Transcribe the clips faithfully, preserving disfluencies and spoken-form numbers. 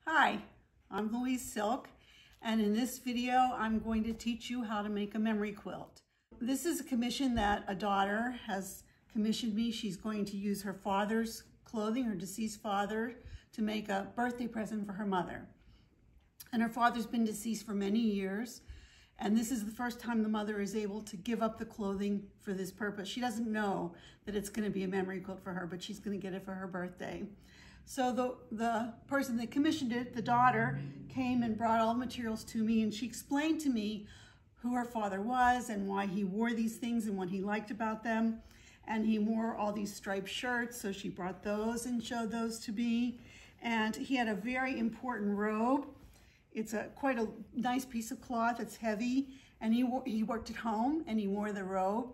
Hi, I'm Louise Silk, and in this video I'm going to teach you how to make a memory quilt. This is a commission that a daughter has commissioned me. She's going to use her father's clothing, her deceased father, to make a birthday present for her mother. And her father's been deceased for many years, and this is the first time the mother is able to give up the clothing for this purpose. She doesn't know that it's going to be a memory quilt for her, but she's going to get it for her birthday. So the, the person that commissioned it, the daughter, came and brought all the materials to me, and she explained to me who her father was and why he wore these things and what he liked about them. And he wore all these striped shirts, so she brought those and showed those to me. And he had a very important robe. It's a quite a nice piece of cloth. It's heavy, and he he worked at home, and he wore the robe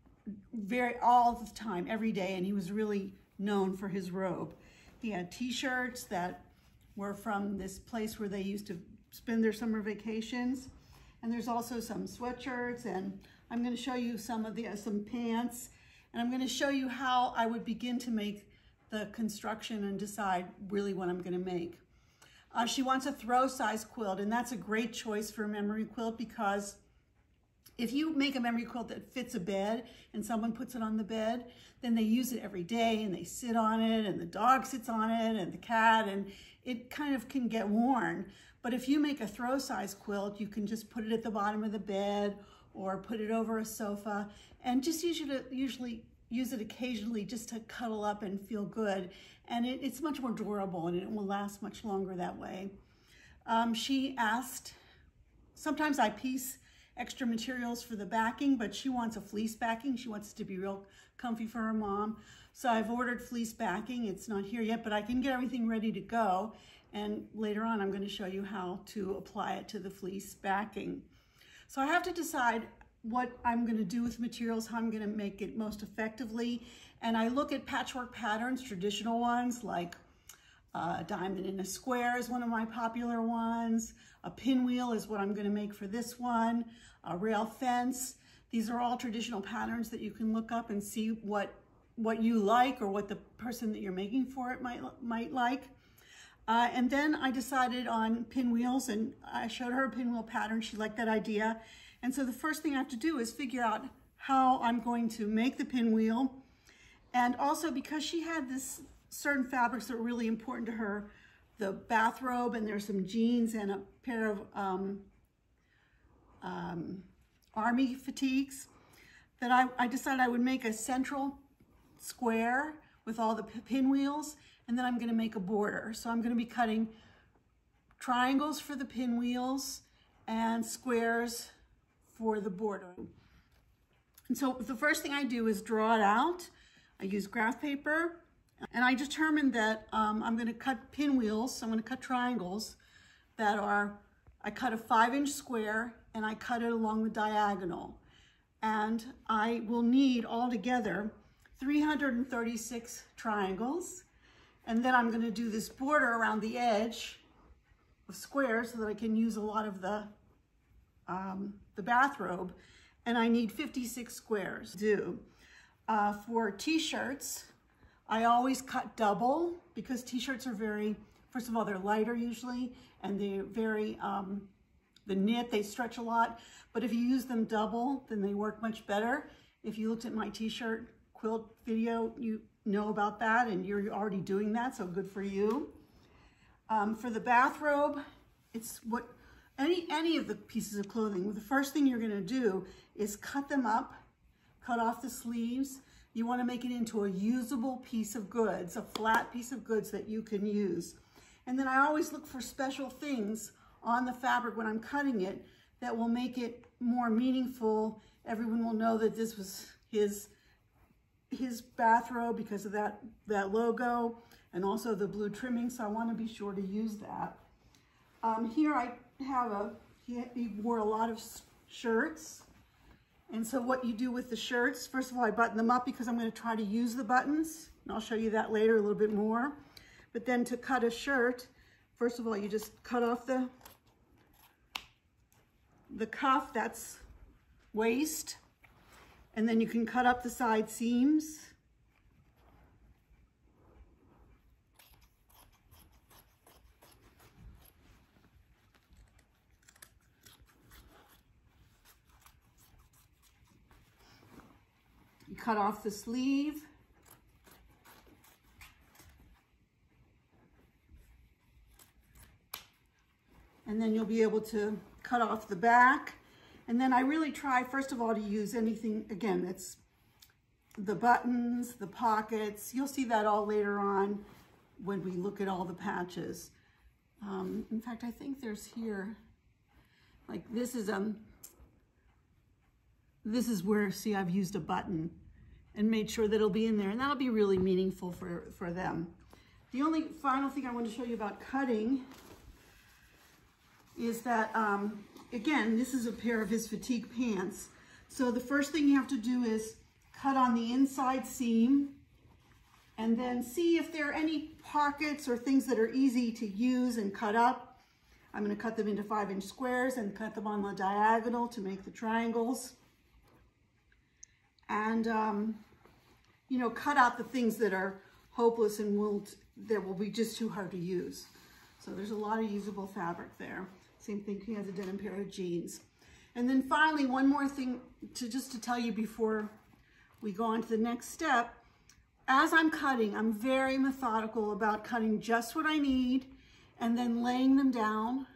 very all the time, every day, and he was really known for his robe. He had t-shirts that were from this place where they used to spend their summer vacations, and there's also some sweatshirts, and I'm going to show you some of the uh, some pants, and I'm going to show you how I would begin to make the construction and decide really what I'm going to make. Uh, she wants a throw size quilt, and that's a great choice for a memory quilt, because if you make a memory quilt that fits a bed and someone puts it on the bed, then they use it every day and they sit on it and the dog sits on it and the cat, and it kind of can get worn. But if you make a throw size quilt, you can just put it at the bottom of the bed or put it over a sofa, and just usually, usually use it occasionally just to cuddle up and feel good. And it, it's much more durable, and it will last much longer that way. Um, she asked, sometimes I piece extra materials for the backing, but she wants a fleece backing. She wants it to be real comfy for her mom. So I've ordered fleece backing. It's not here yet, but I can get everything ready to go. And later on, I'm going to show you how to apply it to the fleece backing. So I have to decide what I'm going to do with materials, how I'm going to make it most effectively. And I look at patchwork patterns, traditional ones like Uh, a diamond in a square is one of my popular ones. A pinwheel is what I'm going to make for this one. A rail fence. These are all traditional patterns that you can look up and see what what you like, or what the person that you're making for it might might like. Uh, and then I decided on pinwheels, and I showed her a pinwheel pattern. She liked that idea. And so the first thing I have to do is figure out how I'm going to make the pinwheel. And also, because she had this certain fabrics that were really important to her, the bathrobe, and there's some jeans and a pair of um, um, army fatigues, that I, I decided I would make a central square with all the pinwheels, and then I'm going to make a border. So I'm going to be cutting triangles for the pinwheels and squares for the border. And so the first thing I do is draw it out. I use graph paper. And I determined that um, I'm going to cut pinwheels, so I'm going to cut triangles that are, I cut a five inch square and I cut it along the diagonal. And I will need altogether three hundred thirty-six triangles. And then I'm going to do this border around the edge of squares so that I can use a lot of the, um, the bathrobe. And I need fifty-six squares to do. Uh, for t-shirts, I always cut double, because t-shirts are very, first of all, they're lighter usually, and they're very, um, the knit, they stretch a lot. But if you use them double, then they work much better. If you looked at my t-shirt quilt video, you know about that, and you're already doing that, so good for you. Um, for the bathrobe, it's what, any, any of the pieces of clothing, the first thing you're gonna do is cut them up, cut off the sleeves. You want to make it into a usable piece of goods, a flat piece of goods that you can use. And then I always look for special things on the fabric when I'm cutting it that will make it more meaningful. Everyone will know that this was his, his bathrobe because of that, that logo, and also the blue trimming, so I want to be sure to use that. Um, here I have a, he, he wore a lot of shirts. And so what you do with the shirts, first of all, I button them up because I'm going to try to use the buttons. And I'll show you that later a little bit more. But then to cut a shirt, first of all, you just cut off the, the cuff, that's waist. And then you can cut up the side seams. cut off the sleeve. And then you'll be able to cut off the back. And then I really try, first of all, to use anything, again, it's the buttons, the pockets. You'll see that all later on when we look at all the patches. Um, in fact, I think there's here, like this is, um, this is where, see, I've used a button and made sure that it'll be in there, and that'll be really meaningful for, for them. The only final thing I want to show you about cutting is that, um, again, this is a pair of his fatigue pants. So the first thing you have to do is cut on the inside seam and then see if there are any pockets or things that are easy to use and cut up. I'm going to cut them into five inch squares and cut them on the diagonal to make the triangles. And, um, you know, cut out the things that are hopeless and won't, that will be just too hard to use. So there's a lot of usable fabric there. Same thing, he has a denim pair of jeans. And then finally, one more thing to just to tell you before we go on to the next step. As I'm cutting, I'm very methodical about cutting just what I need and then laying them down.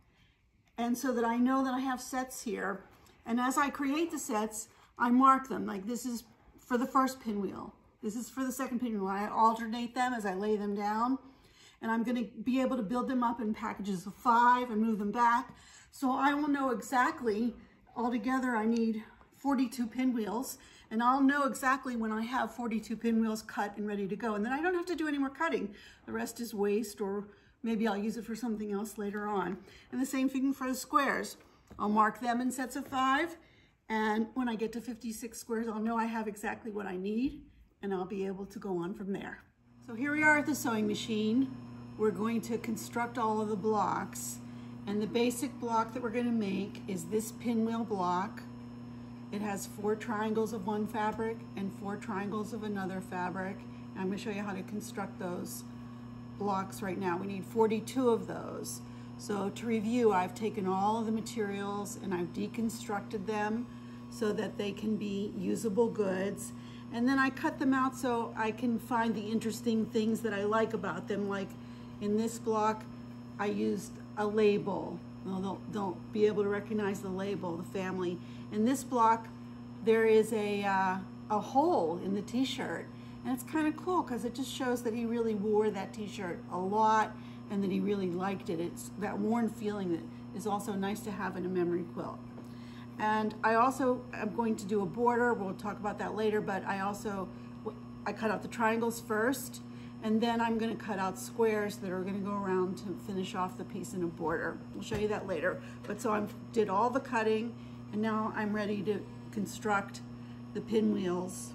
And so that I know that I have sets here. And as I create the sets, I mark them. Like this is for the first pinwheel. This is for the second pinwheel. I alternate them as I lay them down. And I'm gonna be able to build them up in packages of five and move them back. So I will know exactly, altogether I need forty-two pinwheels, and I'll know exactly when I have forty-two pinwheels cut and ready to go. And then I don't have to do any more cutting. The rest is waste, or maybe I'll use it for something else later on. And the same thing for the squares. I'll mark them in sets of five, and when I get to fifty-six squares, I'll know I have exactly what I need, and I'll be able to go on from there. So here we are at the sewing machine. We're going to construct all of the blocks, and the basic block that we're going to make is this pinwheel block. It has four triangles of one fabric and four triangles of another fabric. And I'm going to show you how to construct those blocks right now. We need forty-two of those. So to review, I've taken all of the materials and I've deconstructed them so that they can be usable goods. And then I cut them out so I can find the interesting things that I like about them. Like in this block, I used a label. Well, they'll, they'll be able to recognize the label, the family. In this block, there is a, uh, a hole in the t-shirt. And it's kind of cool because it just shows that he really wore that t-shirt a lot and that he really liked it. It's that worn feeling that is also nice to have in a memory quilt. And I also am going to do a border. We'll talk about that later, but I also, I cut out the triangles first, and then I'm gonna cut out squares that are gonna go around to finish off the piece in a border. We'll show you that later. But so I did all the cutting, and now I'm ready to construct the pinwheels.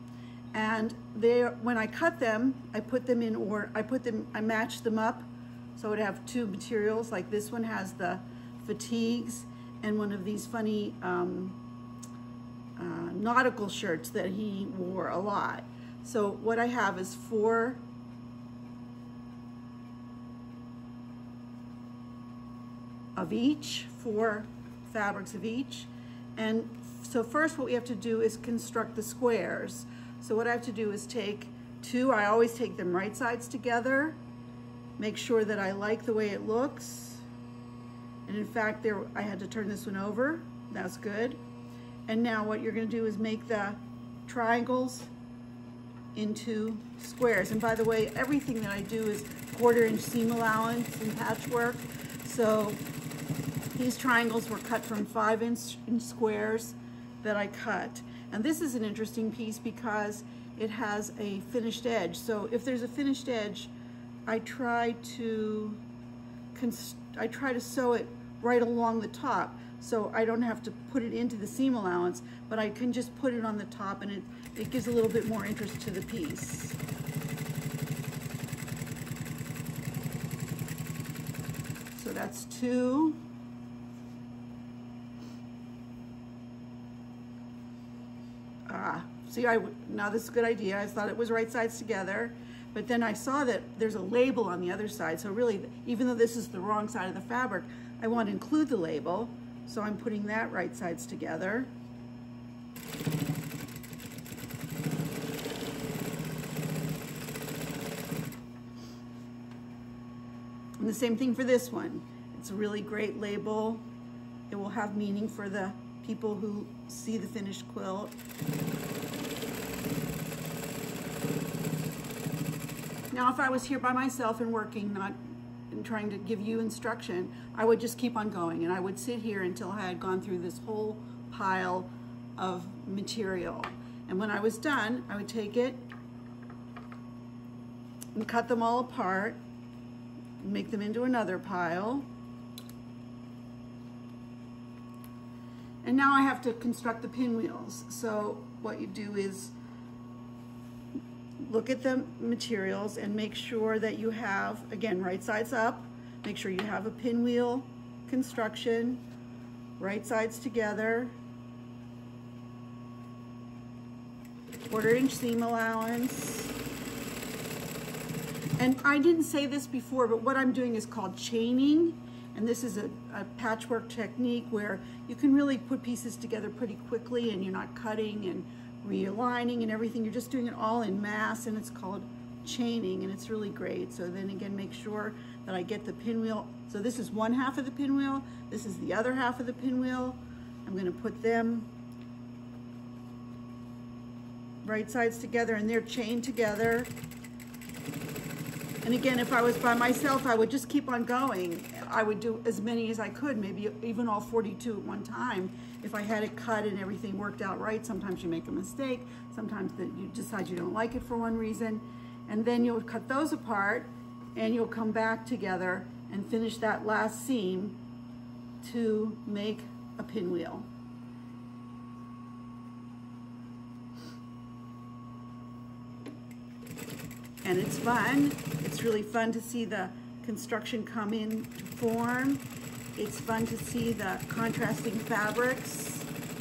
And they, when I cut them, I put them in order, I put them, I matched them up. So I would have two materials, like this one has the fatigues and one of these funny um, uh, nautical shirts that he wore a lot. So what I have is four of each, four fabrics of each. And so first what we have to do is construct the squares. So what I have to do is take two, I always take them right sides together, make sure that I like the way it looks. And in fact, there I had to turn this one over, that's good. And now what you're gonna do is make the triangles into squares. And by the way, everything that I do is quarter inch seam allowance and patchwork. So these triangles were cut from five inch squares that I cut. And this is an interesting piece because it has a finished edge. So if there's a finished edge, I try to I try to sew it right along the top, so I don't have to put it into the seam allowance, but I can just put it on the top, and it, it gives a little bit more interest to the piece. So that's two. Ah, see, I, now this is a good idea. I thought it was right sides together, but then I saw that there's a label on the other side. So really, even though this is the wrong side of the fabric, I want to include the label. So I'm putting that right sides together. And the same thing for this one. It's a really great label. It will have meaning for the people who see the finished quilt. Now, if I was here by myself and working, not and trying to give you instruction, I would just keep on going, and I would sit here until I had gone through this whole pile of material. And when I was done, I would take it and cut them all apart and make them into another pile. And now I have to construct the pinwheels. So what you do is look at the materials and make sure that you have, again, right sides up, make sure you have a pinwheel construction, right sides together, quarter inch seam allowance. And I didn't say this before, but what I'm doing is called chaining. And this is a, a patchwork technique where you can really put pieces together pretty quickly and you're not cutting and realigning and everything. You're just doing it all in mass, and it's called chaining, and it's really great. So then again, make sure that I get the pinwheel. So this is one half of the pinwheel. This is the other half of the pinwheel. I'm gonna put them right sides together, and they're chained together. And again, if I was by myself, I would just keep on going. I would do as many as I could, maybe even all forty-two at one time. If I had it cut and everything worked out right, sometimes you make a mistake, sometimes that you decide you don't like it for one reason, and then you'll cut those apart and you'll come back together and finish that last seam to make a pinwheel. And it's fun. It's really fun to see the construction come in to form. It's fun to see the contrasting fabrics.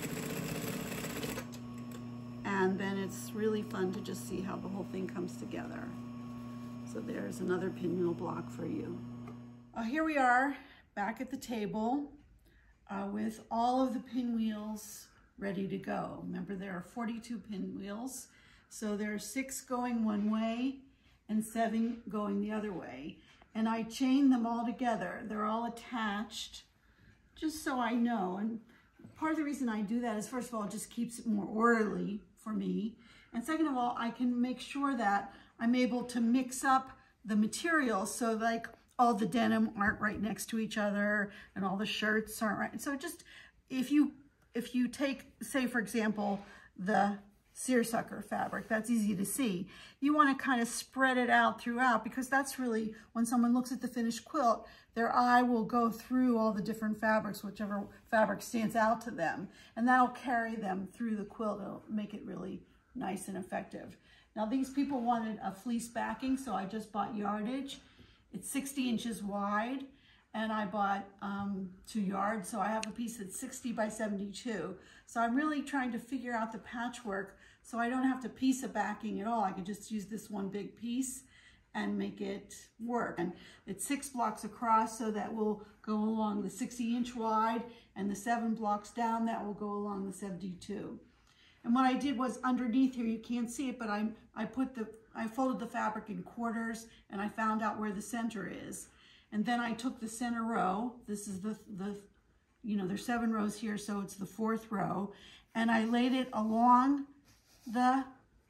And then it's really fun to just see how the whole thing comes together. So there's another pinwheel block for you. Uh, here we are back at the table uh, with all of the pinwheels ready to go. Remember, there are forty-two pinwheels. So there are six going one way and seven going the other way. And I chain them all together. They're all attached, just so I know. And part of the reason I do that is, first of all, it just keeps it more orderly for me. And second of all, I can make sure that I'm able to mix up the materials, so like all the denim aren't right next to each other and all the shirts aren't right. So just, if you, if you take, say for example, the seersucker fabric, that's easy to see. You want to kind of spread it out throughout, because that's really, when someone looks at the finished quilt, their eye will go through all the different fabrics, whichever fabric stands out to them, and that'll carry them through the quilt. It'll make it really nice and effective. Now these people wanted a fleece backing, so I just bought yardage. It's sixty inches wide, and I bought um, two yards, so I have a piece that's sixty by seventy-two. So I'm really trying to figure out the patchwork so I don't have to piece a backing at all. I can just use this one big piece and make it work. And it's six blocks across, so that will go along the sixty inch wide, and the seven blocks down, that will go along the seventy-two. And what I did was, underneath here, you can't see it, but I, I put the, I folded the fabric in quarters, and I found out where the center is. And then I took the center row, this is the, the, you know, there's seven rows here, so it's the fourth row, and I laid it along the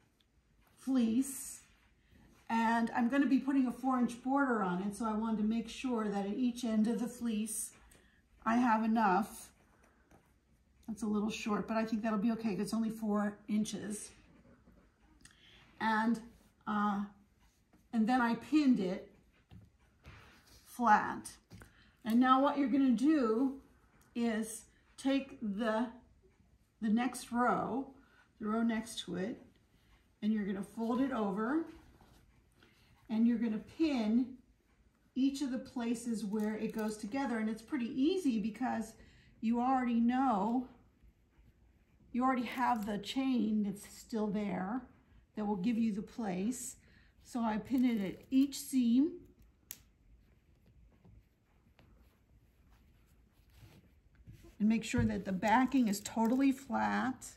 fleece, and I'm going to be putting a four inch border on it, so I wanted to make sure that at each end of the fleece I have enough. That's a little short, but I think that'll be okay. It's only four inches. And, uh, and then I pinned it flat. And now what you're gonna do is take the, the next row, the row next to it, and you're gonna fold it over, and you're gonna pin each of the places where it goes together. And it's pretty easy because you already know, you already have the chain that's still there that will give you the place. So I pin it at each seam. And make sure that the backing is totally flat.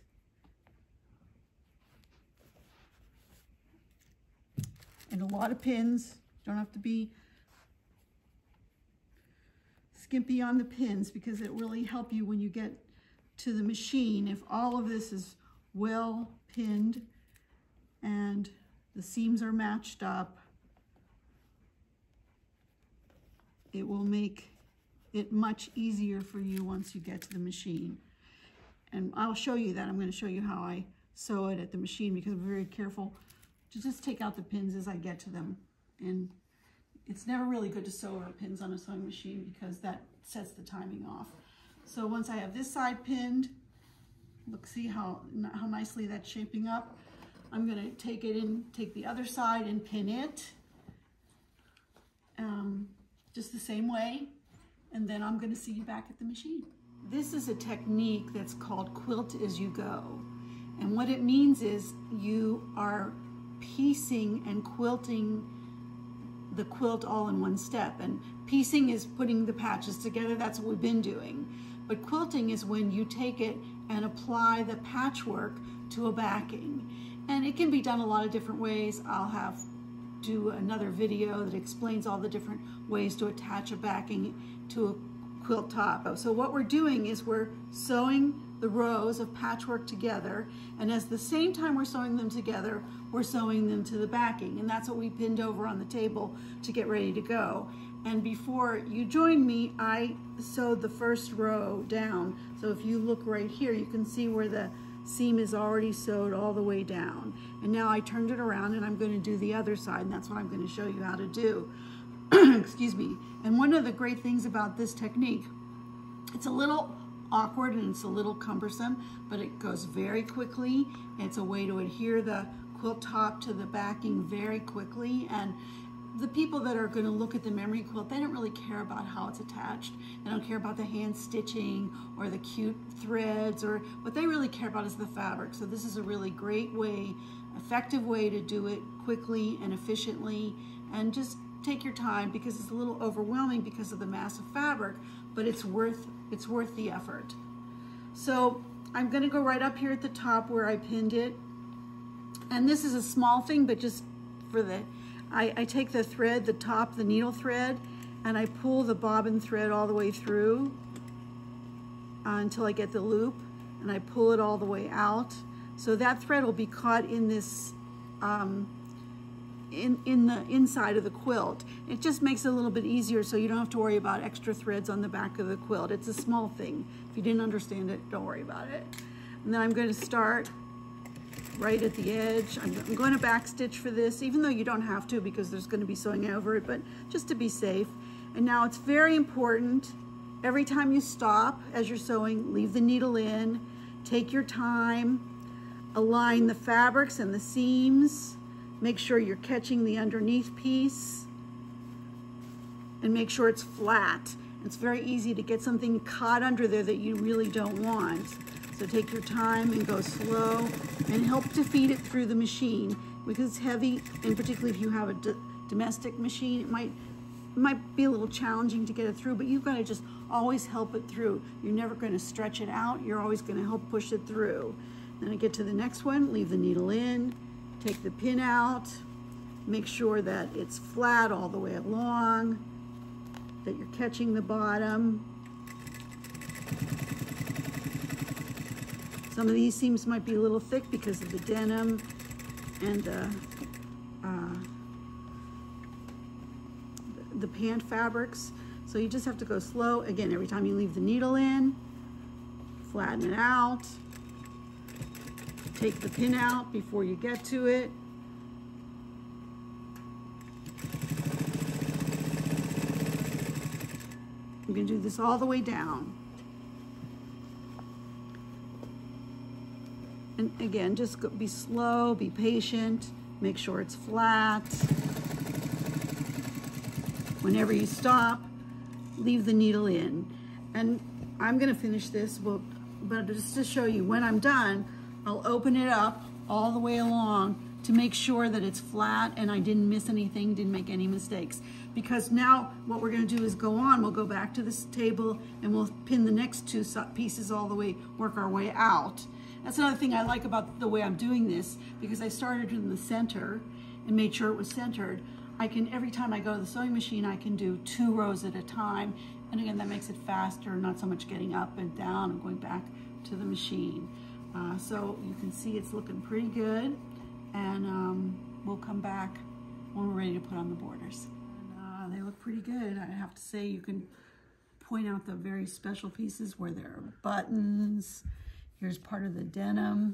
And a lot of pins, don't have to be skimpy on the pins because it really help you when you get to the machine. If all of this is well pinned and the seams are matched up, it will make it much easier for you once you get to the machine. And I'll show you that. I'm going to show you how I sew it at the machine because I'm very careful to just take out the pins as I get to them. And it's never really good to sew over pins on a sewing machine because that sets the timing off. So once I have this side pinned, look, see how, how nicely that's shaping up. I'm going to take it in, take the other side and pin it um, just the same way. And then I'm going to see you back at the machine. This is a technique that's called quilt as you go. And what it means is you are piecing and quilting the quilt all in one step. And piecing is putting the patches together. That's what we've been doing. But quilting is when you take it and apply the patchwork to a backing. And it can be done a lot of different ways. I'll have do another video that explains all the different ways to attach a backing to a quilt top. So what we're doing is we're sewing the rows of patchwork together, and at the same time we're sewing them together, we're sewing them to the backing, and that's what we pinned over on the table to get ready to go. And before you joined me, I sewed the first row down. So if you look right here, you can see where the seam is already sewed all the way down. And now I turned it around and I'm going to do the other side, and that's what I'm going to show you how to do. Excuse me. And one of the great things about this technique, it's a little awkward and it's a little cumbersome, but it goes very quickly. It's a way to adhere the quilt top to the backing very quickly. And the people that are going to look at the memory quilt, they don't really care about how it's attached. They don't care about the hand stitching or the cute threads, or what they really care about is the fabric. So this is a really great way, effective way to do it quickly and efficiently, and just take your time because it's a little overwhelming because of the mass of fabric, but it's worth it's worth the effort. So I'm going to go right up here at the top where I pinned it, and this is a small thing, but just for the I, I take the thread, the top, the needle thread, and I pull the bobbin thread all the way through uh, until I get the loop, and I pull it all the way out. So that thread will be caught in this, um, in, in the inside of the quilt. It just makes it a little bit easier so you don't have to worry about extra threads on the back of the quilt. It's a small thing. If you didn't understand it, don't worry about it. And then I'm going to start right at the edge. I'm, I'm going to back stitch for this, even though you don't have to because there's going to be sewing over it, but just to be safe. And now it's very important, every time you stop as you're sewing, leave the needle in, take your time, align the fabrics and the seams, make sure you're catching the underneath piece, and make sure it's flat. It's very easy to get something caught under there that you really don't want. So take your time and go slow and help to feed it through the machine because it's heavy, and particularly if you have a d domestic machine, it might, it might be a little challenging to get it through, but you've got to just always help it through. You're never going to stretch it out. You're always going to help push it through. Then I get to the next one, leave the needle in, take the pin out, make sure that it's flat all the way along, that you're catching the bottom. Some of these seams might be a little thick because of the denim and the, uh, the pant fabrics. So you just have to go slow. Again, every time you leave the needle in, flatten it out. Take the pin out before you get to it. I'm going to do this all the way down. And again, just go, be slow, be patient, make sure it's flat. Whenever you stop, leave the needle in. And I'm going to finish this, but, but just to show you, when I'm done, I'll open it up all the way along to make sure that it's flat and I didn't miss anything, didn't make any mistakes. Because now what we're going to do is go on, we'll go back to this table and we'll pin the next two pieces all the way, work our way out. That's another thing I like about the way I'm doing this, because I started in the center and made sure it was centered. I can, every time I go to the sewing machine, I can do two rows at a time. And again, that makes it faster, not so much getting up and down and going back to the machine. Uh, so you can see it's looking pretty good. And um, we'll come back when we're ready to put on the borders. And, uh, they look pretty good. I have to say, you can point out the very special pieces where there are buttons. Here's part of the denim.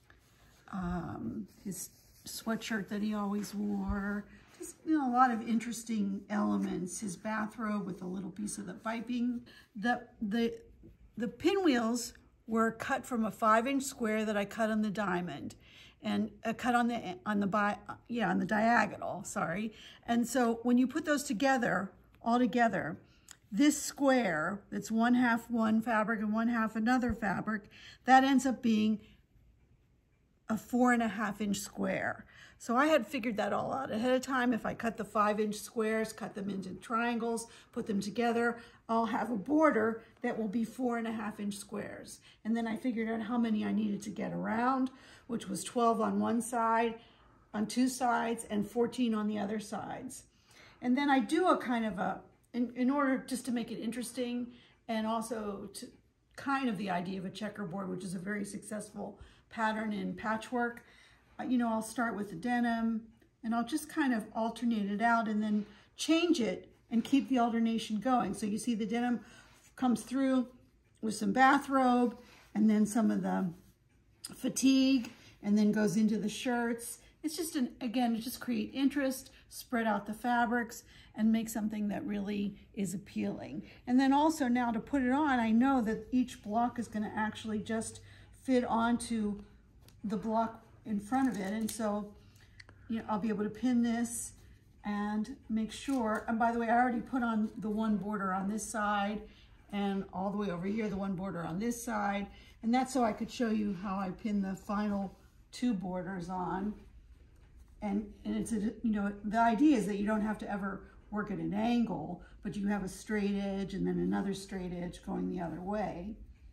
Um, his sweatshirt that he always wore. Just, you know, a lot of interesting elements. His bathrobe with a little piece of the piping. The, the, the pinwheels were cut from a five inch square that I cut on the diamond. And uh, cut on the on the bi yeah on the diagonal, sorry. And so when you put those together, all together, this square that's one half one fabric and one half another fabric, that ends up being a four and a half inch square. So I had figured that all out ahead of time. If I cut the five inch squares, cut them into triangles, put them together, I'll have a border that will be four and a half inch squares. And then I figured out how many I needed to get around, which was twelve on one side, on two sides, and fourteen on the other sides. And then I do a kind of a, in, in order just to make it interesting, and also to kind of the idea of a checkerboard, which is a very successful pattern in patchwork. Uh, you know, I'll start with the denim, and I'll just kind of alternate it out and then change it and keep the alternation going. So you see the denim comes through with some bathrobe, and then some of the fatigue, and then goes into the shirts. It's just, an again, to just create interest, spread out the fabrics, and make something that really is appealing. And then also now to put it on, I know that each block is gonna actually just fit onto the block in front of it. And so, you know, I'll be able to pin this and make sure, and by the way, I already put on the one border on this side, and all the way over here, the one border on this side. And that's so I could show you how I pin the final two borders on. And, and it's, a, you know, the idea is that you don't have to ever work at an angle, but you have a straight edge and then another straight edge going the other way.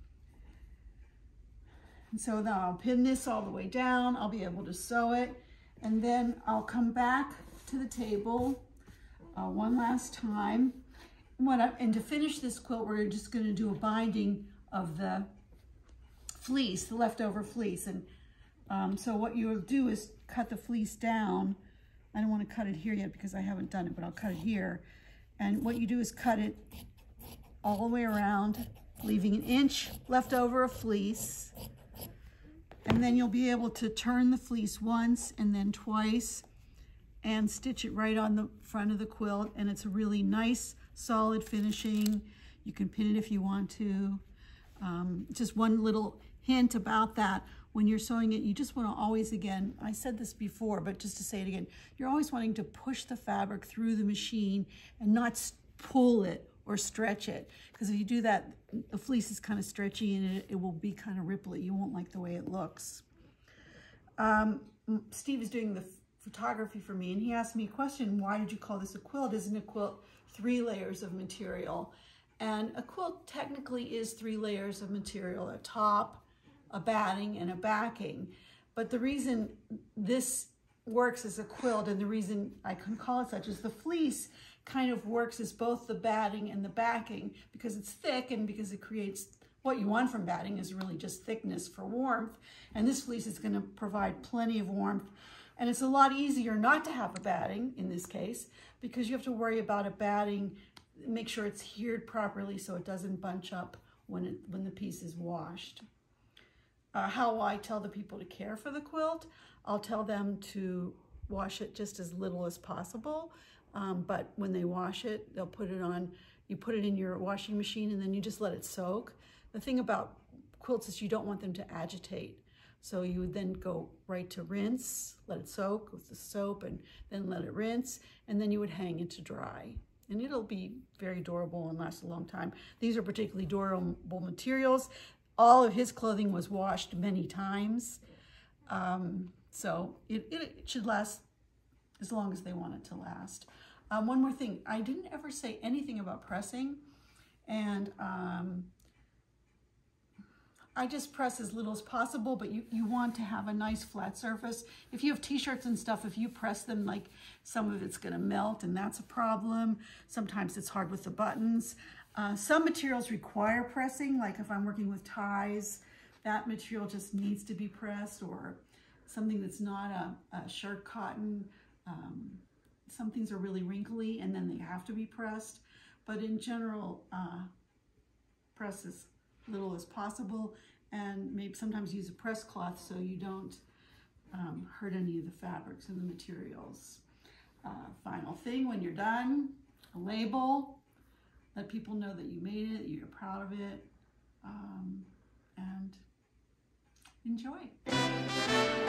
And so now I'll pin this all the way down. I'll be able to sew it. And then I'll come back to the table uh, one last time. What I, and to finish this quilt, we're just gonna do a binding of the fleece, the leftover fleece. And um, so what you'll do is cut the fleece down. I don't want to cut it here yet because I haven't done it, but I'll cut it here. And what you do is cut it all the way around, leaving an inch left over of fleece. And then you'll be able to turn the fleece once and then twice and stitch it right on the front of the quilt. And it's a really nice, solid finishing. You can pin it if you want to. Um, just one little hint about that. When you're sewing it, you just want to always, again, I said this before, but just to say it again, you're always wanting to push the fabric through the machine and not pull it or stretch it. Because if you do that, the fleece is kind of stretchy and it, it will be kind of ripply. You won't like the way it looks. Um, Steve is doing the photography for me, and he asked me a question: why did you call this a quilt? Isn't a quilt three layers of material? And a quilt technically is three layers of material: a top, a batting, and a backing. But the reason this works as a quilt, and the reason I can call it such, is the fleece kind of works as both the batting and the backing, because it's thick and because it creates, what you want from batting is really just thickness for warmth. And this fleece is going to provide plenty of warmth. And it's a lot easier not to have a batting in this case, because you have to worry about a batting, make sure it's heared properly so it doesn't bunch up when, it, when the piece is washed. Uh, how I tell the people to care for the quilt, I'll tell them to wash it just as little as possible. Um, but when they wash it, they'll put it on, you put it in your washing machine and then you just let it soak. The thing about quilts is you don't want them to agitate. So you would then go right to rinse, let it soak with the soap, and then let it rinse, and then you would hang it to dry. And it'll be very durable and last a long time. These are particularly durable materials. All of his clothing was washed many times. Um, so it, it should last as long as they want it to last. Um, one more thing, I didn't ever say anything about pressing, and um, I just press as little as possible, but you, you want to have a nice flat surface. If you have t-shirts and stuff, if you press them, like some of it's gonna melt and that's a problem. Sometimes it's hard with the buttons. Uh, some materials require pressing, like if I'm working with ties, that material just needs to be pressed, or something that's not a, a shirt cotton. Um, some things are really wrinkly and then they have to be pressed. But in general, uh, press as little as possible, and maybe sometimes use a press cloth so you don't um, hurt any of the fabrics and the materials. Uh, final thing, when you're done, a label. Let people know that you made it, you're proud of it, um, and enjoy.